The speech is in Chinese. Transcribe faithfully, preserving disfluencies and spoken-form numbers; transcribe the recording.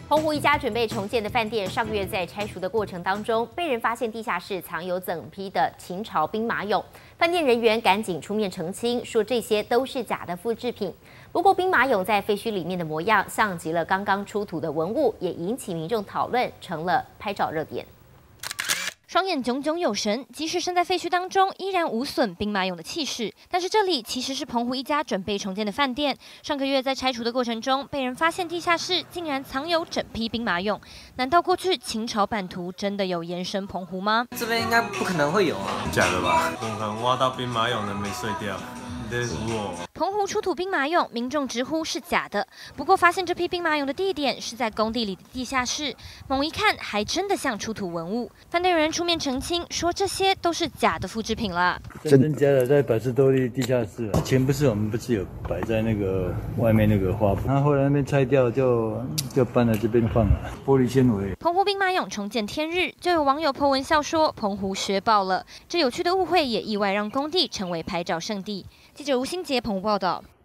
澎湖一家准备重建的饭店，上个月在拆除的过程当中，被人发现地下室藏有整批的秦朝兵马俑。饭店人员赶紧出面澄清，说这些都是假的复制品。不过，兵马俑在废墟里面的模样，像极了刚刚出土的文物，也引起民众讨论，成了拍照热点。 双眼炯炯有神，即使身在废墟当中，依然无损兵马俑的气势。但是这里其实是澎湖一家准备重建的饭店，上个月在拆除的过程中，被人发现地下室竟然藏有整批兵马俑。难道过去秦朝版图真的有延伸澎湖吗？ 这边应该不可能会有啊， 假的吧？我可能挖到兵马俑的没碎掉。 澎湖出土兵马俑，民众直呼是假的。不过，发现这批兵马俑的地点是在工地里的地下室，猛一看还真的像出土文物。饭店有人出面澄清，说这些都是假的复制品啦。 真真假假在百事多利地下室啊，之前不是我们不是有摆在那个外面那个花圃，然后后来那边拆掉就就搬来这边放了，玻璃纤维。 澎湖兵马俑重见天日，就有网友 po 文笑说澎湖学爆了。这有趣的误会也意外让工地成为拍照圣地。记者吴新杰澎湖报道。